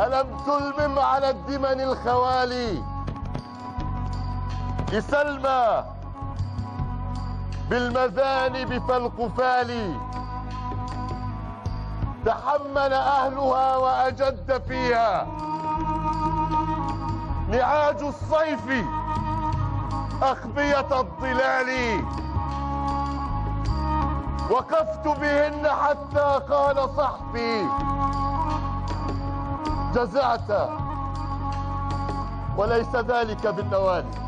ألم تلمم على الدمن الخوالي لسلمى بالمذانب فالقفال تحمل أهلها وأجد فيها نعاج الصيف أخبية الظلال وقفت بهن حتى قال صحفي جزعت وليس ذلك بالنوال.